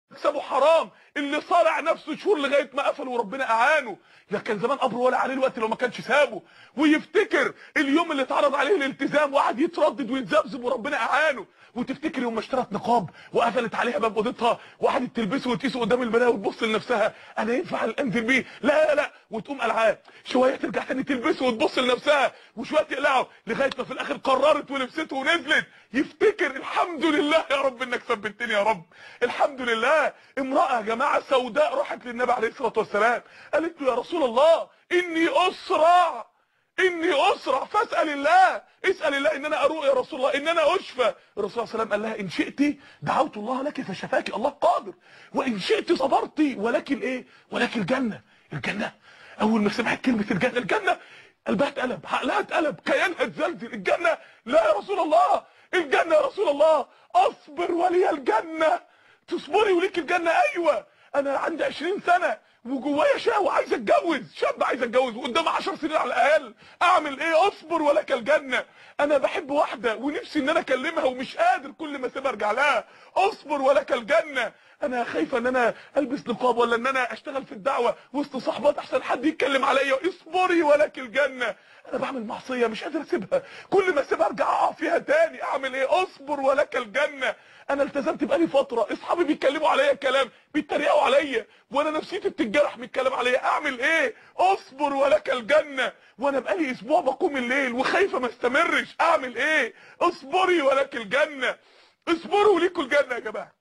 مكسبه حرام، اللي صارع نفسه شهور لغايه ما قفل وربنا اعانه. ده كان زمان قبره ولا عليه الوقت لو ما كانش سابه، ويفتكر اليوم اللي اتعرض عليه الالتزام وقعد يتردد ويتذبذب وربنا اعانه. وتفتكر يوم ما اشترت نقاب وقفلت عليها باب اوضتها وقعدت تلبسه وتقيسه قدام المرايه وتبص لنفسها، انا ينفع انزل بيه؟ لا لا، وتقوم قلعاه شويه ترجع تاني تلبسه وتبص لنفسها وشويه تقلعه لغايه ما في الاخر قررت ولبسته ونزلت. يفتكر الحمد لله يا رب انك ثبتني يا رب، الحمد لله. امراه يا جماعه سوداء راحت للنبي عليه الصلاه والسلام قالت له يا رسول الله اني اسرع فاسال الله، اسال الله ان انا اروق يا رسول الله، ان انا اشفى. الرسول صلى الله عليه وسلم قال لها ان شئت دعوت الله لك فشفاك، الله قادر، وان شئت صبرت ولكن ايه؟ ولكن الجنه. الجنه اول ما سمعت كلمه الجنه قلبها اتقلب، عقلها اتقلب، كيانها اتزلزل. الجنه؟ لا يا رسول الله، الجنه يا رسول الله، اصبر ولي الجنه. تصبري وليك الجنه؟ ايوه، انا عندي 20 سنه وجوايا شهوه عايز اتجوز، شاب عايز اتجوز وقدام 10 سنين على الاقل، اعمل ايه؟ اصبر ولك الجنه. انا بحب واحده ونفسي ان انا اكلمها ومش قادر، كل ما اسيبها ارجع لها. اصبر ولك الجنه. انا خايفه ان انا البس نقاب ولا ان انا اشتغل في الدعوه وسط صحبات احسن حد يتكلم عليا. اصبري ولك الجنه. انا بعمل معصيه مش قادر اسيبها، كل ما اسيبها ارجع اقع فيها تاني، اعمل ايه؟ اصبر ولك الجنه. انا التزمت بقالي فتره، اصحابي بيتكلموا عليا كلام، بيتريقوا عليا وانا نفسيتي بتتجرح من الكلام عليا، اعمل ايه؟ اصبر ولك الجنه. وانا بقالي اسبوع بقوم الليل وخايفه ما استمرش، اعمل ايه؟ اصبري ولك الجنه. اصبروا ليكوا الجنه يا جماعه،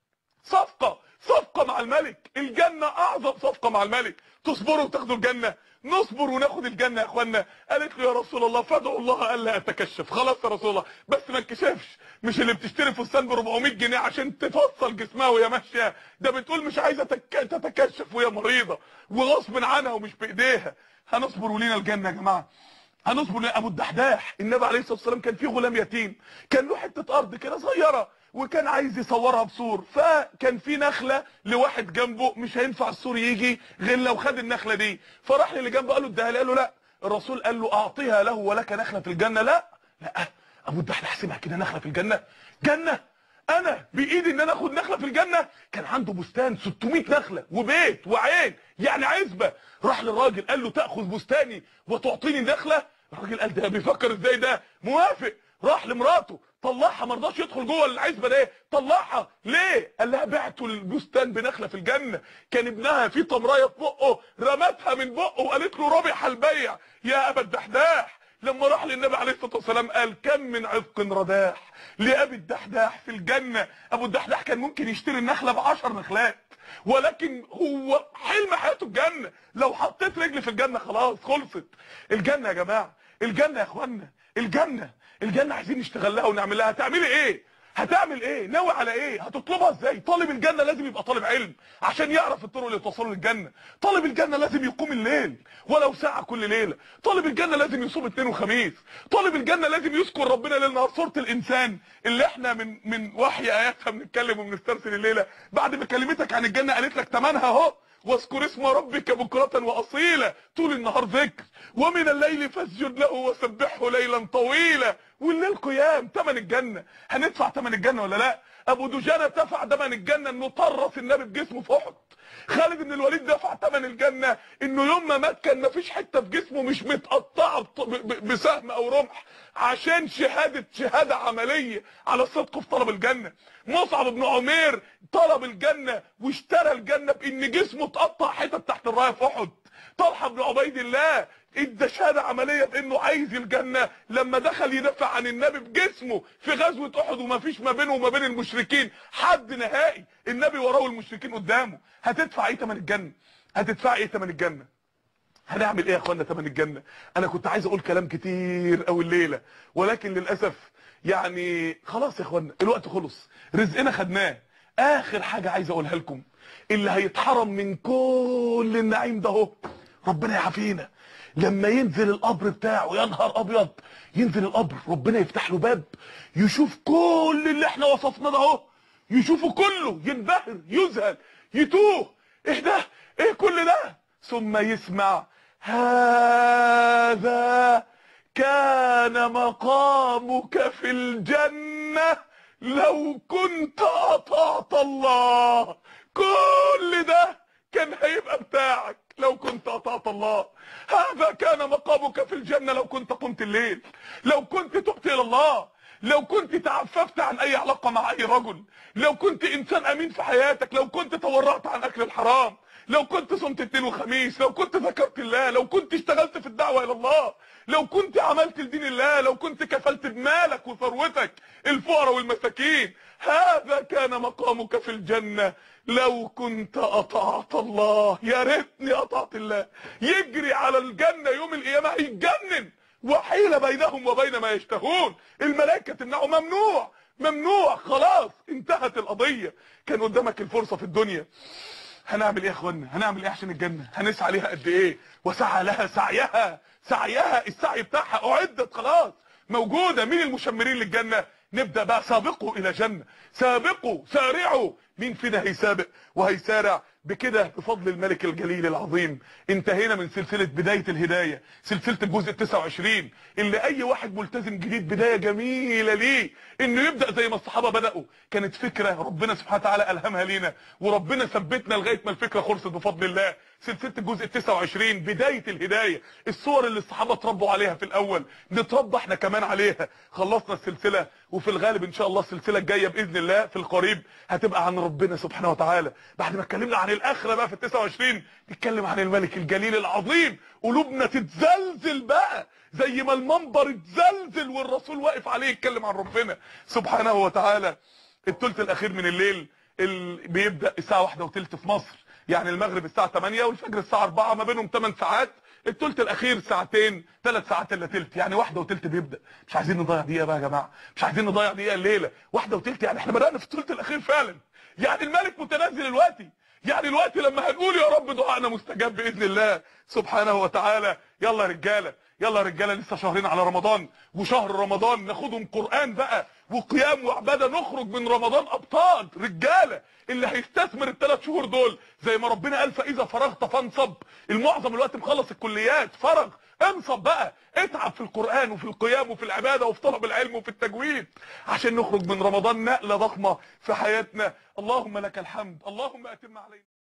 صفقه مع الملك. الجنه اعظم صفقه مع الملك. تصبروا وتاخدوا الجنه؟ نصبر وناخد الجنه يا اخوانا. قالت له يا رسول الله فادعوا الله الا اتكشف. خلاص يا رسول الله بس ما انكشفش، مش اللي بتشتري فستان ب 400 جنيه عشان تفصل جسمها وهي ماشيه، ده بتقول مش عايزه تتكشف وهي مريضه وغصب عنها ومش بايديها. هنصبر ولينا الجنه يا جماعه، هنصبر. ابو الدحداح النبي عليه الصلاه والسلام كان فيه غلام يتيم، كان له حته ارض كده صغيره وكان عايز يصورها بسور، فكان في نخله لواحد جنبه مش هينفع السور يجي غير لو خد النخله دي، فراح للي جنبه قال له اديها لي، قال له لا. الرسول قال له اعطيها له ولك نخله في الجنه. لا ابو الدحداح سمع كده نخله في الجنه، جنه انا بايدي ان انا اخد نخله في الجنه؟ كان عنده بستان 600 نخله وبيت وعين يعني عزبه. راح للراجل قال له تاخذ بستاني وتعطيني نخله؟ الراجل قال ده بيفكر ازاي ده؟ موافق. راح لمراته طلعها، ما رضاش يدخل جوه العزبه ده، طلعها ليه؟ قال لها بعتوا البستان بنخله في الجنه. كان ابنها في تمرايه في بقه رمتها من بقه وقالت له ربح البيع يا ابا الدحداح. لما راح للنبي عليه الصلاه والسلام قال كم من عذق رداح لابي الدحداح في الجنه. ابو الدحداح كان ممكن يشتري النخله ب10 نخلات، ولكن هو حلم حياته الجنه. لو حطيت رجل في الجنه خلاص خلصت. الجنه يا جماعه، الجنه يا اخوانا، الجنه عايزين نشتغل لها ونعمل لها. هتعملي ايه؟ هتعمل ايه؟ ناوي على ايه؟ هتطلبها ازاي؟ طالب الجنه لازم يبقى طالب علم عشان يعرف الطرق اللي توصله للجنه. طالب الجنه لازم يقوم الليل ولو ساعه كل ليله. طالب الجنه لازم يصوم اثنين وخميس. طالب الجنه لازم يذكر ربنا ليل نهار. سوره الانسان اللي احنا من وحي اياتها بنتكلم وبنسترسل الليله، بعد ما كلمتك عن الجنه قالت لك ثمنها اهو، واذكر اسم ربك بكرة واصيلا، طول النهار ذكر، ومن الليل فاسجد له وسبحه ليلا طويلا. والليل قيام. ثمن الجنه. هندفع ثمن الجنه ولا لا؟ ابو دجانه دفع ثمن الجنه انه طرف النبي بجسمه في احد. خالد بن الوليد دفع ثمن الجنه انه يوم ما مات كان ما فيش حته في جسمه مش متقطعه بسهم او رمح، عشان شهاده عمليه على الصدق في طلب الجنه. مصعب بن عمير طلب الجنه واشترى الجنه بان جسمه اتقطع حتت تحت الرايه في احد. طلحه بن عبيد الله ادى شهاده عمليه بانه عايز الجنه لما دخل يدافع عن النبي بجسمه في غزوه احد وما فيش ما بينه وما بين المشركين حد نهائي، النبي وراه والمشركين قدامه. هتدفع ايه ثمن الجنه؟ هتدفع ايه ثمن الجنه؟ هنعمل ايه يا اخوانا ثمن الجنه؟ انا كنت عايز اقول كلام كتير قوي الليله، ولكن للاسف يعني خلاص يا اخوانا الوقت خلص، رزقنا خدناه. اخر حاجه عايز اقولها لكم، اللي هيتحرم من كل النعيم ده اهو ربنا يعافينا، لما ينزل القبر بتاعه يا نهار ابيض، ينزل القبر ربنا يفتح له باب يشوف كل اللي احنا وصفناه ده اهو، يشوفه كله، ينبهر، يذهل، يتوه. ايه ده؟ ايه كل ده؟ ثم يسمع هذا كان مقامك في الجنة لو كنت اطعت الله. كل ده كان هيبقى بتاعك لو كنت اطعت الله. هذا كان مقامك في الجنة لو كنت قمت الليل، لو كنت تبت الى الله، لو كنت تعففت عن اي علاقة مع اي رجل، لو كنت انسان امين في حياتك، لو كنت تورعت عن اكل الحرام، لو كنت صمت اثنين وخميس، لو كنت ذكرت الله، لو كنت اشتغلت في الدعوة الى الله، لو كنت عملت لدين الله، لو كنت كفلت بمالك وثروتك الفقراء والمساكين. هذا كان مقامك في الجنة لو كنت اطعت الله. يا ريتني اطعت الله. يجري على الجنة يوم القيامة هيتجنن، وحيل بينهم وبين ما يشتهون. الملائكة تمنعه، ممنوع ممنوع، خلاص انتهت القضية. كان قدامك الفرصة في الدنيا، هنعمل ايه يا اخوانا؟ هنعمل ايه عشان الجنة؟ هنسعى ليها قد ايه؟ وسعى لها سعيها السعي بتاعها اعدت خلاص موجودة. مين المشمرين للجنة؟ نبدأ بقى. سابقوا الى جنة، سابقوا سارعوا. مين فينا هيسابق وهيسارع؟ بكده بفضل الملك الجليل العظيم انتهينا من سلسلة بداية الهداية، سلسلة الجزء 29 اللي اي واحد ملتزم جديد بداية جميلة ليه انه يبدأ زي ما الصحابة بدأوا. كانت فكرة ربنا سبحانه وتعالى الهمها لينا، وربنا ثبتنا لغاية ما الفكرة خلصت بفضل الله. سلسلة الجزء 29 بداية الهداية، الصور اللي الصحابة اتربوا عليها في الاول نتربى احنا كمان عليها. خلصنا السلسلة، وفي الغالب ان شاء الله السلسلة الجاية باذن الله في القريب هتبقى عن ربنا سبحانه وتعالى. بعد ما اتكلمنا عن الاخرة بقى في ال 29 نتكلم عن الملك الجليل العظيم. قلوبنا تتزلزل بقى زي ما المنبر اتزلزل والرسول واقف عليه يتكلم عن ربنا سبحانه وتعالى. الثلث الاخير من الليل بيبدأ الساعة 1:15 في مصر، يعني المغرب الساعة 8 والفجر الساعة 4، ما بينهم 8 ساعات. الثلث الاخير ساعتين 3 ساعات الا ثلث، يعني 1:15 بيبدأ. مش عايزين نضيع دقيقة بقى يا جماعة، مش عايزين نضيع دقيقة الليلة. 1:15 يعني احنا بدأنا في الثلث الاخير فعلا، يعني الملك متنزل دلوقتي، يعني الوقت لما هنقول يا رب دعائنا مستجاب باذن الله سبحانه وتعالى. يلا يا رجاله، يلا يا رجاله، لسه شهرين على رمضان، وشهر رمضان ناخدهم قرآن بقى وقيام وعباده، نخرج من رمضان ابطال رجاله. اللي هيستثمر الثلاث شهور دول زي ما ربنا قال فاذا فرغت فانصب. المعظم الوقت مخلص الكليات، فرغ، انصب بقى، اتعب في القرآن وفي القيام وفي العباده وفي طلب العلم وفي التجويد عشان نخرج من رمضان نقله ضخمه في حياتنا. اللهم لك الحمد، اللهم اتم علينا.